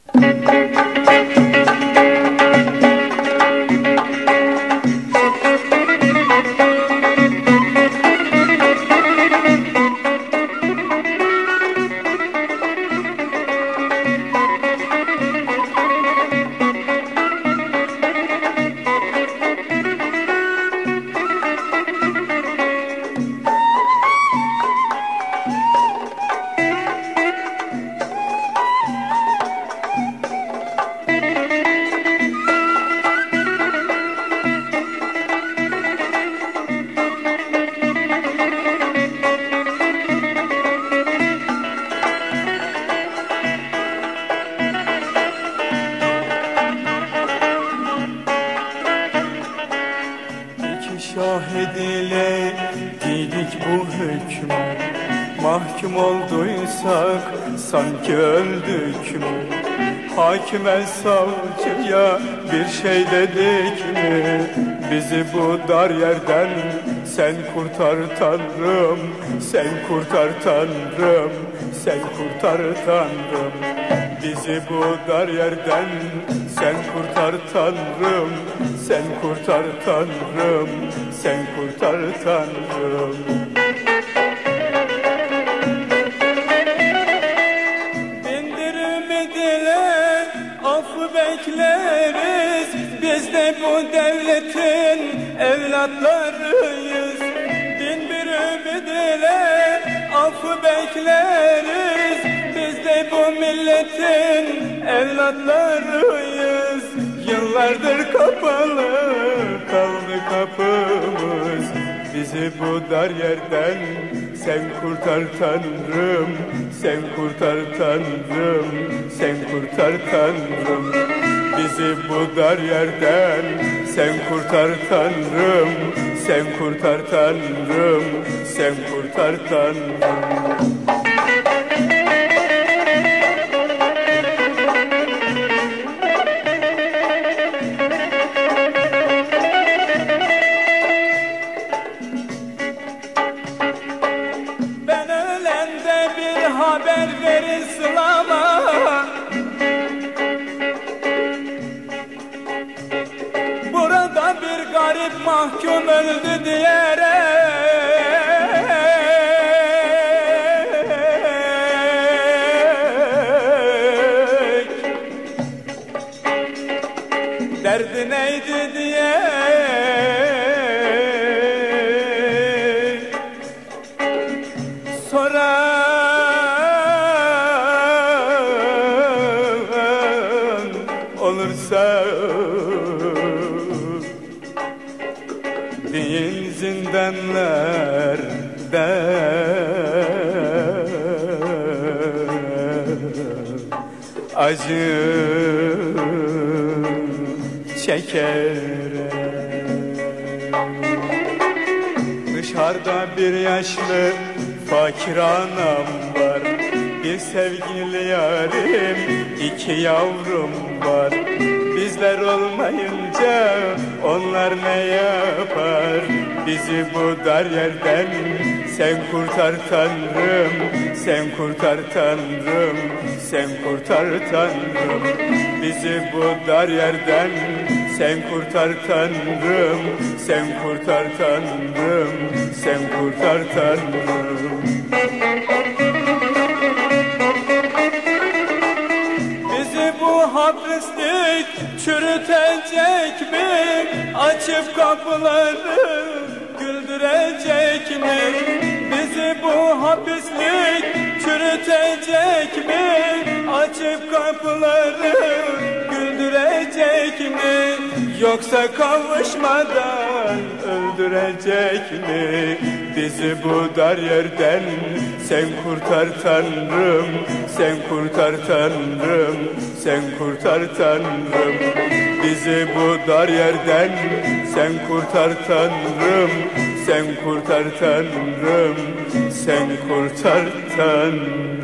Şahidile giydik bu hükmü, mahkum olduysak sanki öldük mü? Hakime savcıya bir şey dedik mi? Bizi bu dar yerden sen kurtar Tanrım, sen kurtar Tanrım, sen kurtar Tanrım. Bizi bu dar yerden sen kurtar Tanrım, sen kurtar Tanrım, sen kurtar Tanrım. Bindir ümidine affı bekleriz, biz de bu devletin evlatlarıyız. Bindir ümidine affı bekleriz, biz de bu milletin evlatlarıyız. Yıllardır kapalı kaldı kapımız, bizi bu dar yerden sen kurtar Tanrım, sen kurtar Tanrım, sen kurtar Tanrım. Bizi bu dar yerden sen kurtar Tanrım, sen kurtar Tanrım, sen kurtar Tanrım. Haber ver İslam'a, burada bir garip mahkum öldü diyerek. Derdi neydi diye sorar olursa bin zindanlarda acı çeker. Dışarıda bir yaşlı fakir anam var, bir sevgili yarim, iki yavrum var. Bizler olmayınca onlar ne yapar? Bizi bu dar yerden sen kurtar Tanrım, sen kurtar Tanrım, sen kurtar Tanrım. Bizi bu dar yerden sen kurtar Tanrım, sen kurtar Tanrım, sen kurtar Tanrım. Bizi bu hapislik çürütecek mi? Açıp kapıları güldürecek mi? Bizi bu hapislik çürütecek mi? Açıp kapıları güldürecek mi? Yoksa kavuşmadan öldürecek mi? Bizi bu dar yerden sen kurtar Tanrım, sen kurtar Tanrım, sen kurtar Tanrım. Bizi bu dar yerden sen kurtar Tanrım, sen kurtar Tanrım, sen kurtar Tanrım.